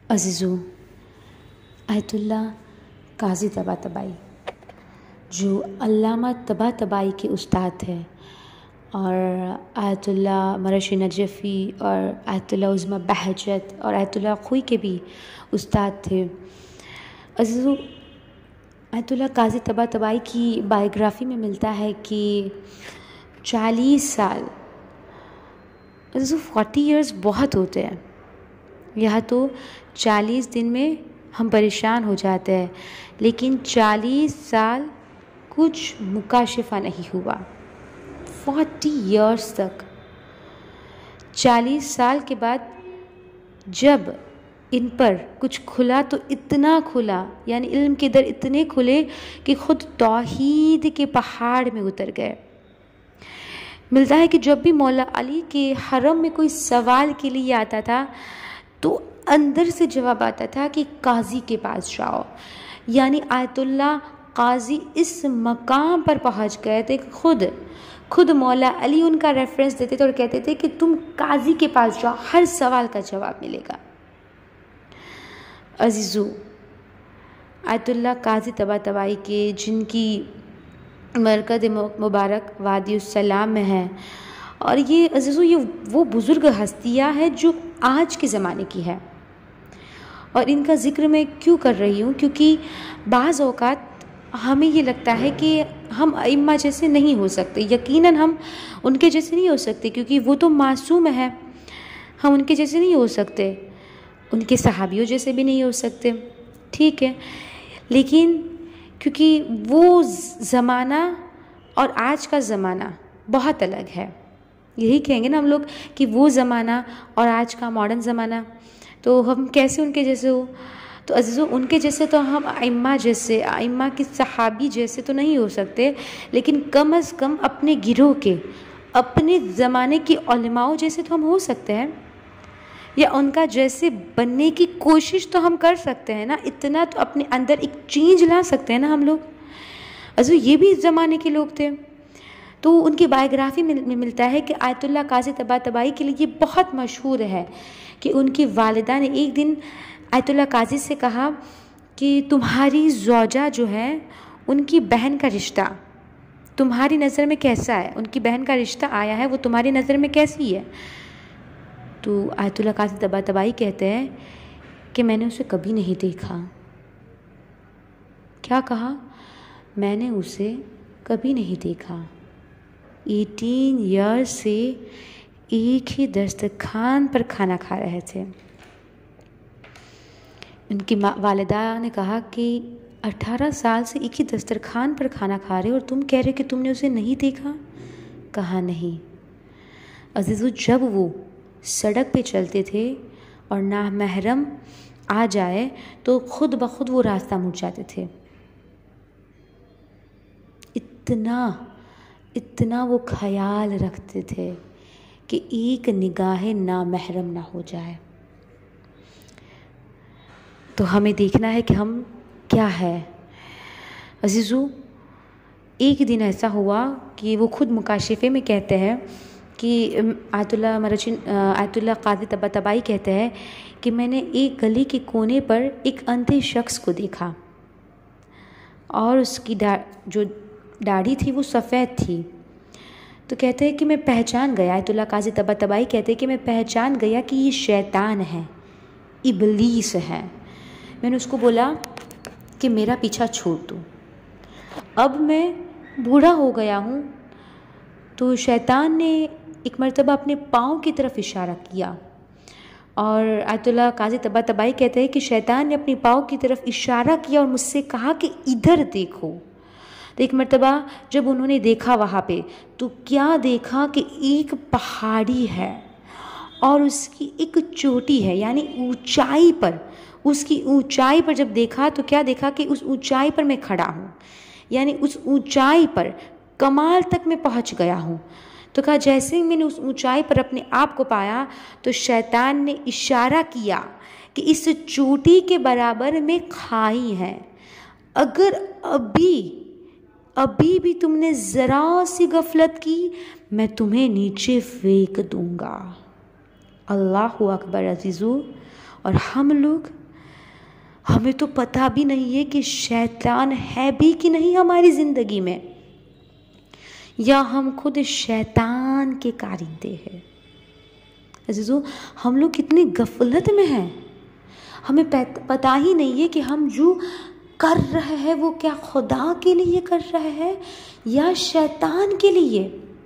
अज़ीज़ो, Ayatollah Qazi Tabatabai जो अल्लामा तबातबाई के उस्ताद थे और आयतुल्लाह मरशी नजफ़ी और आयतुल्लाह उज़्मा बहजत और आयतुल्लाह खुई के भी उस्ताद थे। अज़ीज़ो, आयतुल्लाह काज़ी तबातबाई की बायोग्राफ़ी में मिलता है कि 40 साल, अज़ीज़ो 40 इयर्स बहुत होते हैं। यह तो 40 दिन में हम परेशान हो जाते हैं, लेकिन 40 साल कुछ मुकाशिफा नहीं हुआ। 40 इयर्स तक, 40 साल के बाद जब इन पर कुछ खुला तो इतना खुला, यानी इल्म के दर इतने खुले कि खुद तौहीद के पहाड़ में उतर गए। मिलता है कि जब भी मौला अली के हरम में कोई सवाल के लिए आता था तो अंदर से जवाब आता था कि काजी के पास जाओ, यानी आयतुल्लाह काजी इस मकाम पर पहुंच गए थे। खुद मौला अली उनका रेफरेंस देते थे और कहते थे कि तुम काजी के पास जाओ, हर सवाल का जवाब मिलेगा। अज़ीज़ो, आयतुल्लाह काजी तबातबाई के जिनकी मरकज़ मुबारक वादियुस्सलाम में है, और ये अज़ीज़ो ये वो बुज़ुर्ग हस्तियाँ हैं जो आज के ज़माने की है। और इनका ज़िक्र मैं क्यों कर रही हूँ, क्योंकि बाज़ औक़ात हमें ये लगता है कि हम अइम्मा जैसे नहीं हो सकते। यकीनन हम उनके जैसे नहीं हो सकते, क्योंकि वो तो मासूम है, हम उनके जैसे नहीं हो सकते, उनके सहाबियों जैसे भी नहीं हो सकते, ठीक है। लेकिन क्योंकि वो ज़माना और आज का ज़माना बहुत अलग है, यही कहेंगे ना हम लोग कि वो ज़माना और आज का मॉडर्न ज़माना, तो हम कैसे उनके जैसे हो। तो अज़ीज़ों, उनके जैसे तो हम अइम्मा जैसे, अइम्मा की सहाबी जैसे तो नहीं हो सकते, लेकिन कम अज़ कम अपने गिरोह के, अपने ज़माने की उलमाओं जैसे तो हम हो सकते हैं, या उनका जैसे बनने की कोशिश तो हम कर सकते हैं ना। इतना तो अपने अंदर एक चेंज ला सकते हैं ना हम लोग। अज़ीज़ों, ये भी इस ज़माने के लोग थे। तो उनकी बायोग्राफ़ी में मिलता है कि आयतुल्लाह काज़ी तबातबाई के लिए ये बहुत मशहूर है कि उनकी वालिदा ने एक दिन आयतुल्लाह काज़ी से कहा कि तुम्हारी ज़ौजा जो है, उनकी बहन का रिश्ता तुम्हारी नज़र में कैसा है, उनकी बहन का रिश्ता आया है, वो तुम्हारी नज़र में कैसी है। तो आयतुल्लाह काज़ी तबातबाई कहते हैं कि मैंने उसे कभी नहीं देखा। क्या कहा? मैंने उसे कभी नहीं देखा। 18 ईयर्स से एक ही दस्तरखान पर खाना खा रहे थे। उनकी वालिदा ने कहा कि 18 साल से एक ही दस्तरखान पर खाना खा रहे हो और तुम कह रहे हो कि तुमने उसे नहीं देखा। कहा नहीं। अज़ीज़ों, जब वो सड़क पे चलते थे और नामहरम आ जाए तो खुद ब खुद वो रास्ता मुड़ जाते थे। इतना वो ख्याल रखते थे कि एक निगाह नामहरम ना हो जाए। तो हमें देखना है कि हम क्या है। अज़ीज़ों, एक दिन ऐसा हुआ कि वो खुद मुकाशिफे में कहते हैं कि आयतुल्लाह काज़ी तबातबाई कहते हैं कि मैंने एक गली के कोने पर एक अंधे शख्स को देखा और उसकी जो दाढ़ी थी वो सफ़ेद थी। तो कहते हैं कि मैं पहचान गया, आयतुल्लाह काज़ी तबातबाई कहते हैं कि मैं पहचान गया कि ये शैतान है, इबलीस है। मैंने उसको बोला कि मेरा पीछा छोड़ दो, अब मैं बूढ़ा हो गया हूँ। तो शैतान ने एक मर्तबा अपने पाँव की तरफ इशारा किया और आयतुल्लाह काज़ी तबातबाई कहते हैं कि शैतान ने अपने पाँव की तरफ इशारा किया और मुझसे कहा कि इधर देखो। तो एक मर्तबा जब उन्होंने देखा वहाँ पे, तो क्या देखा कि एक पहाड़ी है और उसकी एक चोटी है, यानी ऊंचाई पर, उसकी ऊंचाई पर जब देखा तो क्या देखा कि उस ऊंचाई पर मैं खड़ा हूँ, यानी उस ऊंचाई पर कमाल तक मैं पहुँच गया हूँ। तो कहा जैसे ही मैंने उस ऊंचाई पर अपने आप को पाया तो शैतान ने इशारा किया कि इस चोटी के बराबर में खाई है, अगर अभी भी तुमने ज़रा सी गफलत की मैं तुम्हें नीचे फेंक दूंगा। अल्लाहु अकबर। अज़ीज़ों, और हम लोग हमें तो पता भी नहीं है कि शैतान है भी कि नहीं हमारी ज़िंदगी में, या हम खुद शैतान के कारिंदे हैं। अजीज़ों, हम लोग कितनी गफलत में हैं, हमें पता ही नहीं है कि हम जो कर रहे हैं वो क्या खुदा के लिए कर रहे हैं या शैतान के लिए।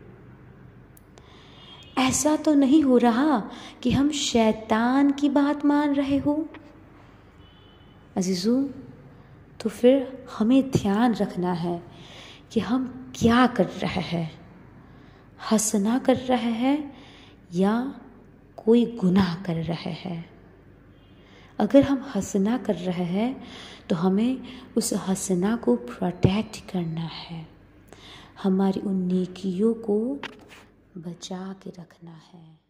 ऐसा तो नहीं हो रहा कि हम शैतान की बात मान रहे हो। अजीज़ों, तो फिर हमें ध्यान रखना है कि हम क्या कर रहे हैं, हंसना कर रहे हैं या कोई गुनाह कर रहे हैं। अगर हम हंसना कर रहे हैं तो हमें उस हंसना को प्रोटेक्ट करना है, हमारी उन नेकियों को बचा के रखना है।